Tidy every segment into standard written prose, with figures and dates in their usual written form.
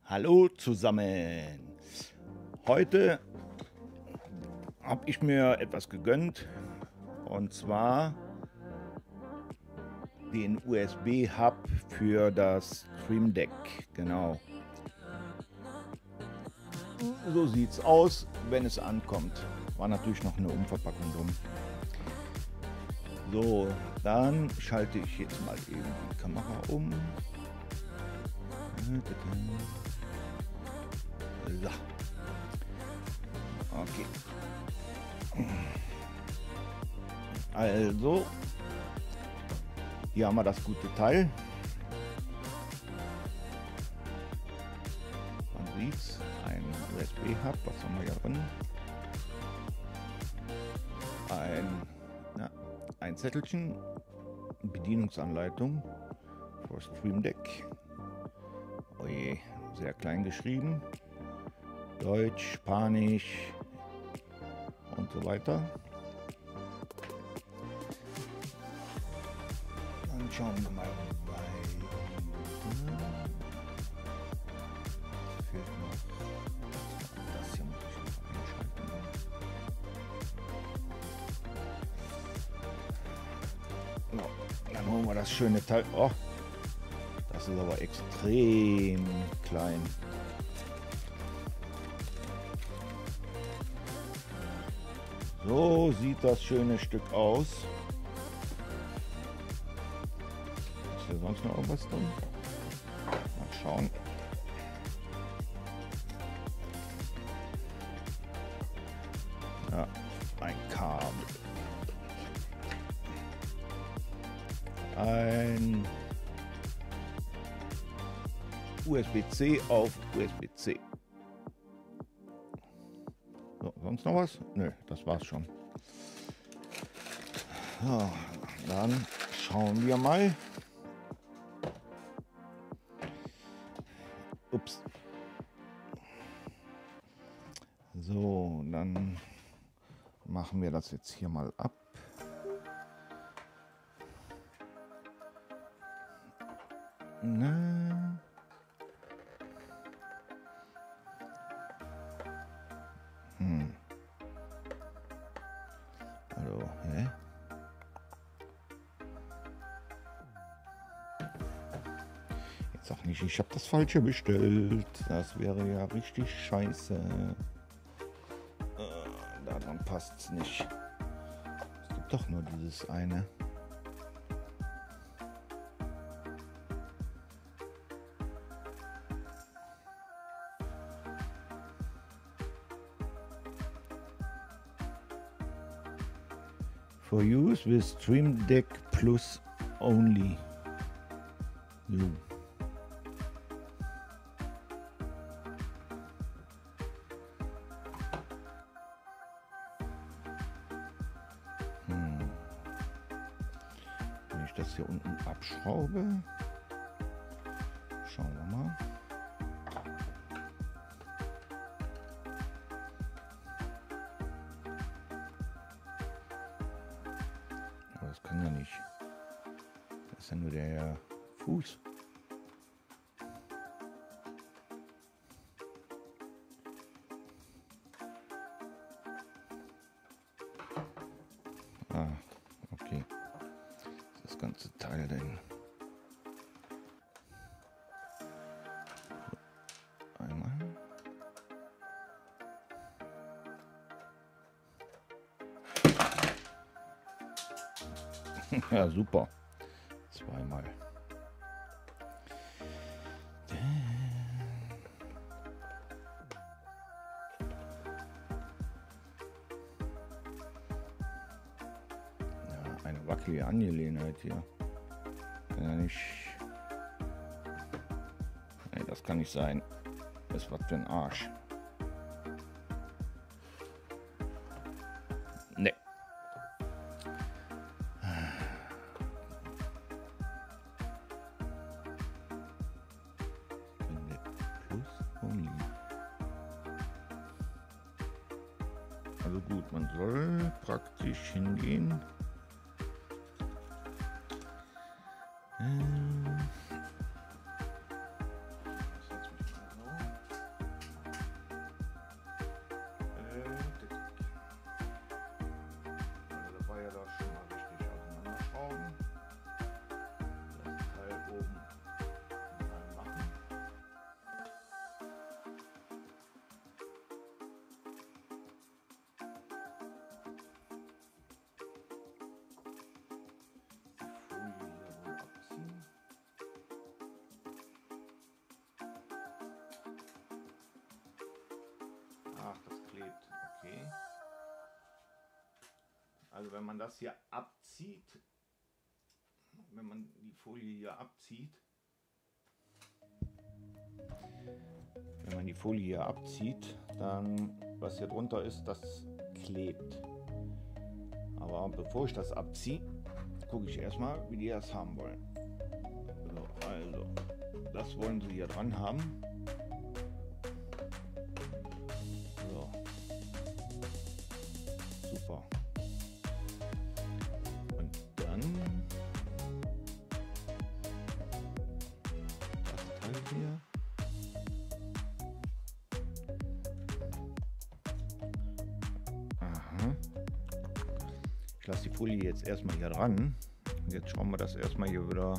Hallo zusammen. Heute habe ich mir etwas gegönnt, und zwar den USB-Hub für das Stream Deck. Genau. So sieht's aus, wenn es ankommt. War natürlich noch eine Umverpackung drin. So, dann schalte ich jetzt mal eben die Kamera um. So. Okay. Also, hier haben wir das gute Teil. Man sieht's, ein USB-Hub, was haben wir hier drin? Ein Zettelchen, Bedienungsanleitung für Stream Deck. Oh je, sehr klein geschrieben. Deutsch, Spanisch und so weiter. Dann schauen wir mal weiter. Fehlt noch. Das hier muss ich noch einschalten. So, dann holen wir das schöne Teil. Oh, das ist aber extrem klein. So sieht das schöne Stück aus. Ist hier sonst noch irgendwas drin? Mal schauen. Ja, ein Kabel. Ein USB-C auf USB-C. So, sonst noch was? Nö, das war's schon. So, dann schauen wir mal. Ups. So, dann machen wir das jetzt hier mal ab. Na. Also, hä? Jetzt sag nicht, ich habe das Falsche bestellt. Das wäre ja richtig scheiße. Daran passt es nicht. Es gibt doch nur dieses eine. For use with Stream Deck Plus only. So. Wenn ich das hier unten abschraube, schauen wir mal. Aber das kann ja nicht. Das ist ja nur der Fuß. Ah, okay. Das ganze Teil denn. Einmal. Ja, super. Zweimal. Ja, eine wackelige Angelegenheit hier. Kann ja nicht. Nee, das kann nicht sein. Das ist was für ein Arsch. Nee. Also gut, man soll praktisch hingehen. Okay. Also wenn man das hier abzieht, wenn man die Folie hier abzieht, dann was hier drunter ist, das klebt. Aber bevor ich das abziehe, gucke ich erstmal, wie die das haben wollen. So, also, das wollen sie hier dran haben. So. Super. Und dann das Teil hier. Aha. Ich lasse die Folie jetzt erstmal hier dran. Jetzt schauen wir das erstmal hier wieder.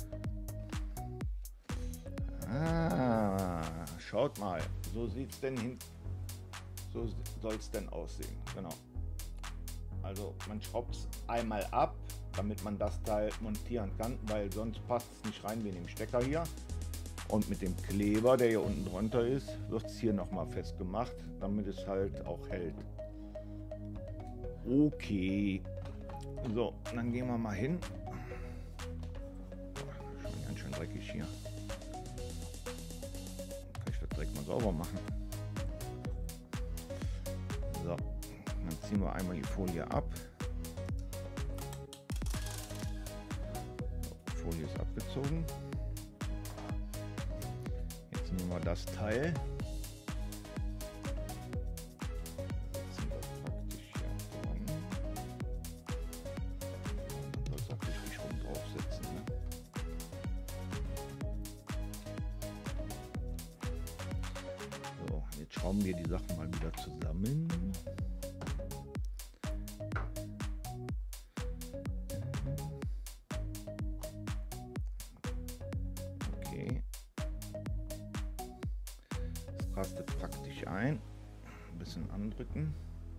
Ah, schaut mal, so sieht's denn hin. So soll es denn aussehen. Genau. Also man schraubt es einmal ab, damit man das Teil montieren kann, weil sonst passt es nicht rein wie in dem Stecker hier. Und mit dem Kleber, der hier unten drunter ist, wird es hier nochmal festgemacht, damit es halt auch hält. Okay. So, dann gehen wir mal hin. Schon ganz schön dreckig hier. Kann ich das direkt mal sauber machen. So, dann ziehen wir einmal die Folie ab. So, die Folie ist abgezogen. Jetzt nehmen wir das Teil. Ziehen wir praktisch hier dran. Man soll es auch richtig rum draufsetzen. Ne? So, jetzt schrauben wir die Sachen mal wieder zusammen. Okay. Das rastet praktisch ein. Ein bisschen andrücken.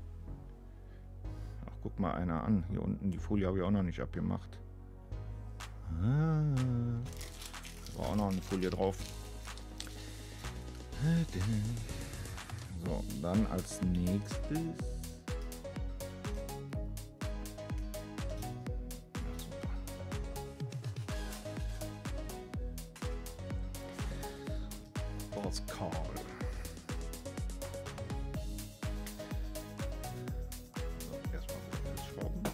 Ach, guck mal einer an. Hier unten die Folie habe ich auch noch nicht abgemacht. Ah, war auch noch eine Folie drauf. So, dann als nächstes das Kabel. So, erstmal festschrauben.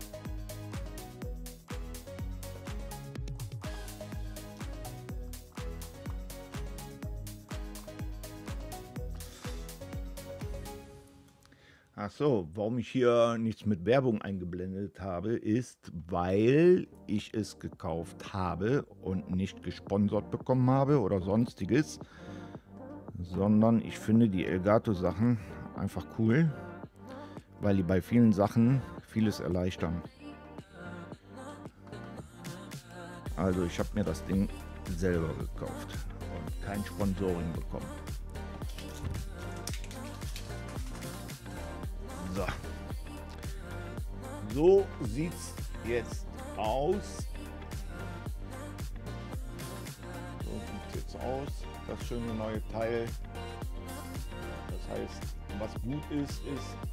Ach so, warum ich hier nichts mit Werbung eingeblendet habe, ist, weil ich es gekauft habe und nicht gesponsert bekommen habe oder sonstiges, sondern ich finde die Elgato-Sachen einfach cool, weil die bei vielen Sachen vieles erleichtern. Also ich habe mir das Ding selber gekauft und kein Sponsoring bekommen. So sieht's jetzt aus. So sieht's jetzt aus. Das schöne neue Teil. Das heißt, was gut ist,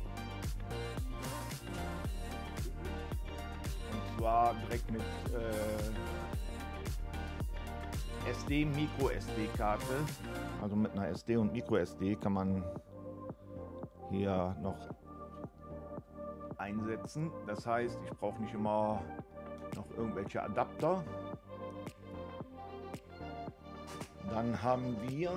und zwar direkt mit SD, Micro SD-Karte. Also mit einer SD und Micro SD kann man hier noch einsetzen. Das heißt, ich brauche nicht immer noch irgendwelche Adapter. Dann haben wir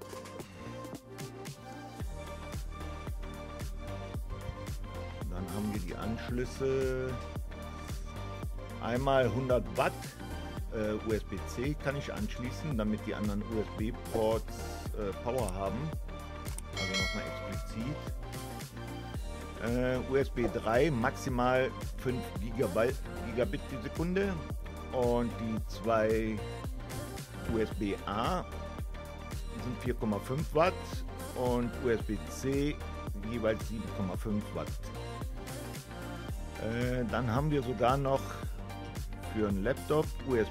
die Anschlüsse. Einmal 100 Watt USB-C kann ich anschließen, damit die anderen USB-Ports Power haben. Also nochmal explizit. USB 3 maximal 5 Gigabit die Sekunde und die zwei USB-A sind 4,5 Watt und USB-C jeweils 7,5 Watt. Dann haben wir sogar noch für einen Laptop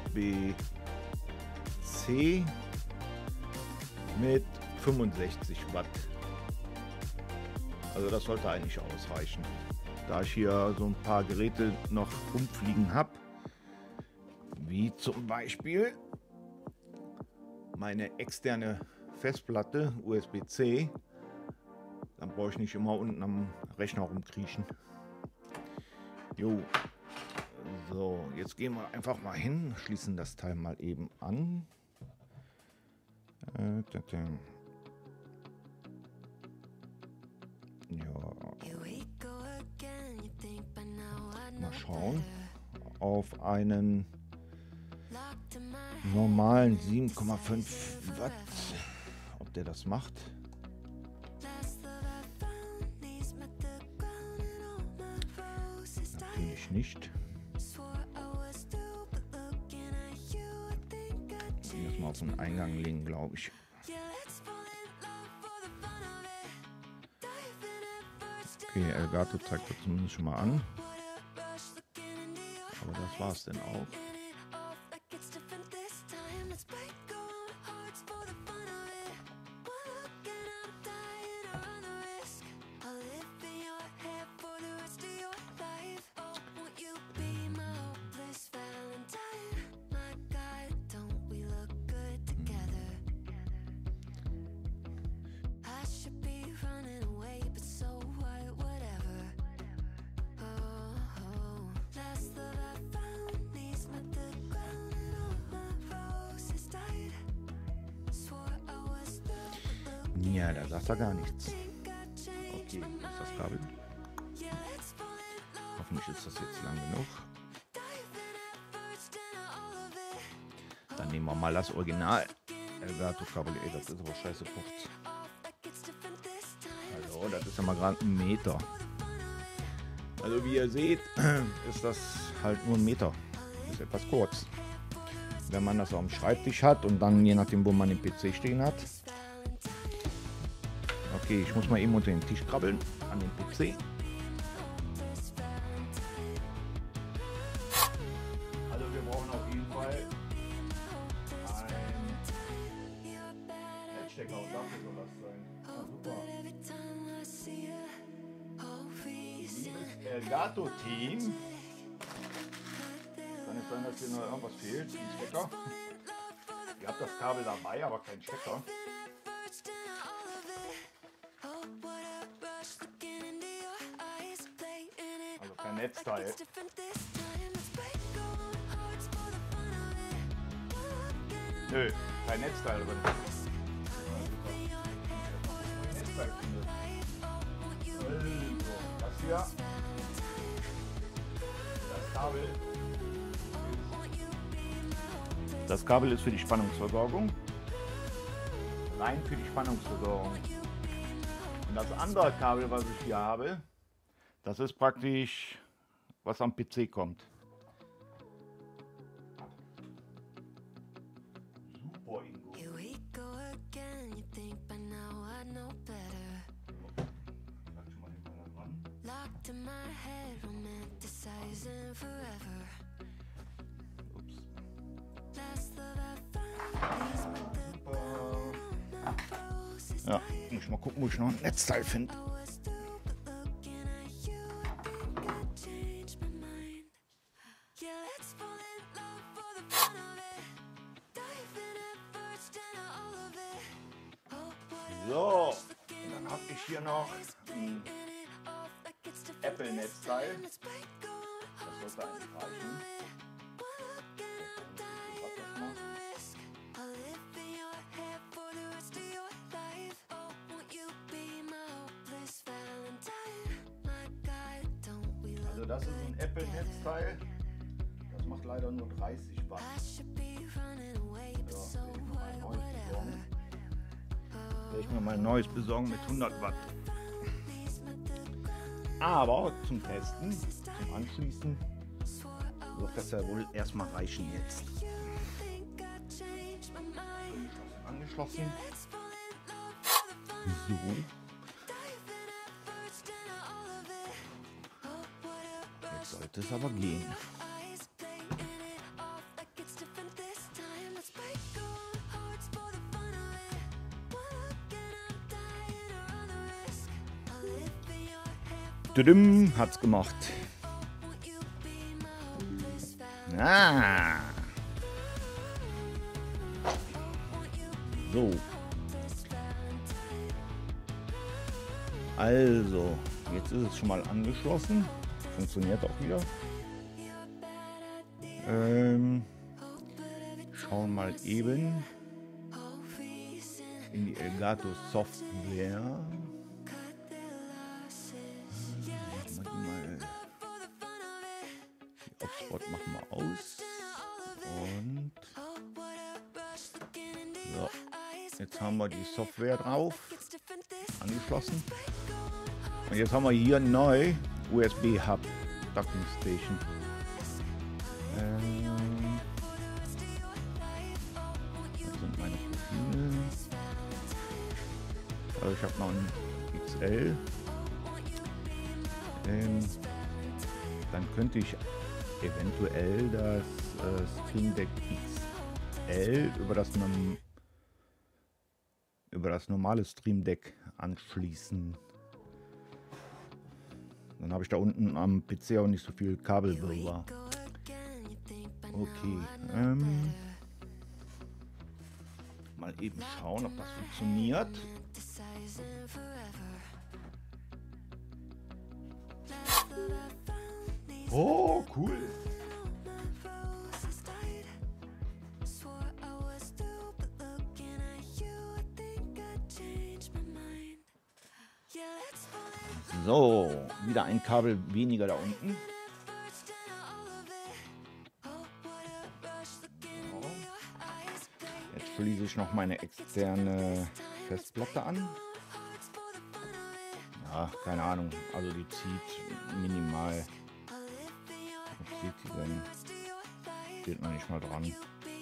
USB-C mit 65 Watt. Also das sollte eigentlich ausreichen. Da ich hier so ein paar Geräte noch rumfliegen habe, wie zum Beispiel meine externe Festplatte USB-C, dann brauche ich nicht immer unten am Rechner rumkriechen. Jo, so, jetzt gehen wir einfach mal hin, schließen das Teil mal eben an. Ja. Mal schauen. Auf einen normalen 7,5 Watt, ob der das macht. Natürlich nicht. Ich muss mal auf den Eingang legen, glaube ich. Okay, Elgato zeigt das zumindest schon mal an. Aber das war's denn auch. Ja, da sagt er gar nichts. Okay, wo ist das Kabel? Hoffentlich ist das jetzt lang genug. Dann nehmen wir mal das Original Elgato-Kabel. Ey, das ist aber scheiße kurz. Also, das ist ja mal gerade 1 Meter. Also, wie ihr seht, ist das halt nur 1 Meter. Das ist etwas kurz. Wenn man das auf dem Schreibtisch hat und dann je nachdem, wo man den PC stehen hat. Okay, ich muss mal eben unter den Tisch krabbeln, an den PC. Also wir brauchen auf jeden Fall ein Netzstecker und dafür soll das sein. Ja, super. Liebes Elgato-Team. Kann es sein, dass hier noch irgendwas fehlt? Ein Stecker? Ihr habt das Kabel dabei, aber kein Stecker. Kein Netzteil. Nö, kein Netzteil drin. Netzteil finde. Das hier. Das Kabel ist für die Spannungsversorgung. Rein für die Spannungsversorgung. Und das andere Kabel, was ich hier habe, das ist praktisch, was am PC kommt. Super, Ingo. Ups. Ja, muss ich mal gucken, wo ich noch ein Netzteil finde. So, und dann habe ich hier noch ein Apple-Netzteil. Das sollte eigentlich reichen. Also das ist ein Apple-Netzteil. Das macht leider nur 30 Watt. Werde ich mir mal ein neues besorgen mit 100 Watt. Aber zum Testen, zum Anschließen, wird das ja wohl erstmal reichen jetzt. Angeschlossen. So. Jetzt sollte es aber gehen. Düdüm, hat's gemacht. Ah. So. Also, jetzt ist es schon mal angeschlossen. Funktioniert auch wieder. Schauen mal eben in die Elgato Software. Die Hotspot machen wir aus. Und so, jetzt haben wir die Software drauf. Angeschlossen. Und jetzt haben wir hier neu USB Hub Docking Station. Das sind meine Profile. Also ich habe noch ein XL. Dann könnte ich eventuell das Stream Deck XL über das normale Stream Deck anschließen. Dann habe ich da unten am PC auch nicht so viel Kabelwirrwarr. Okay. Mal eben schauen, ob das funktioniert. Oh, cool. So, wieder ein Kabel weniger da unten. Jetzt schließe ich noch meine externe Festplatte an. Ja, keine Ahnung, also die zieht minimal. Was zieht die denn? Steht noch nicht mal dran.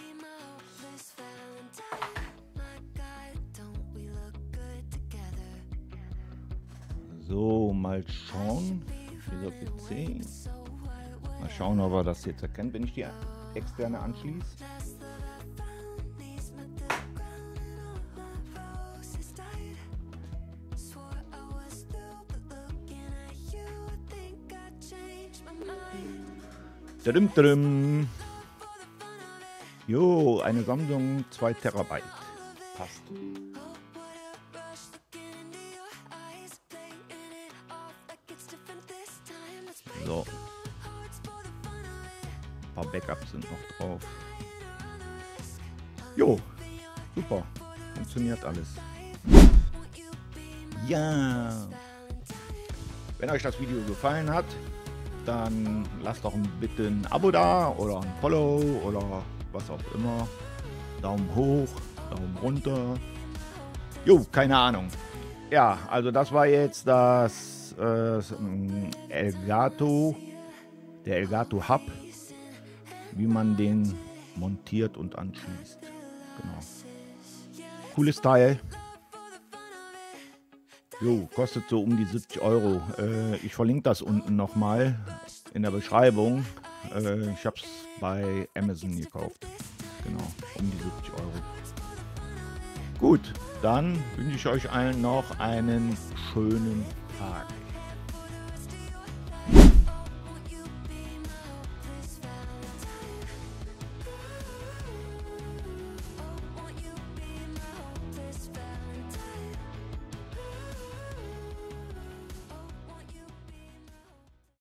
So, mal schauen. Dieser PC. Mal schauen, ob er das jetzt erkennt, wenn ich die externe anschließe. Tadum, tadum. Jo, eine Samsung 2 Terabyte. Passt. So. Ein paar Backups sind noch drauf. Jo, super. Funktioniert alles. Ja. Wenn euch das Video gefallen hat, dann lasst doch bitte ein Abo da oder ein Follow oder was auch immer. Daumen hoch, Daumen runter. Jo, keine Ahnung. Ja, also das war jetzt das Elgato, der Elgato Hub, wie man den montiert und anschließt. Genau. Cooles Teil. Jo, kostet so um die 70 Euro. Ich verlinke das unten nochmal in der Beschreibung. Ich habe es bei Amazon gekauft. Genau, um die 70 Euro. Gut, dann wünsche ich euch allen noch einen schönen Tag.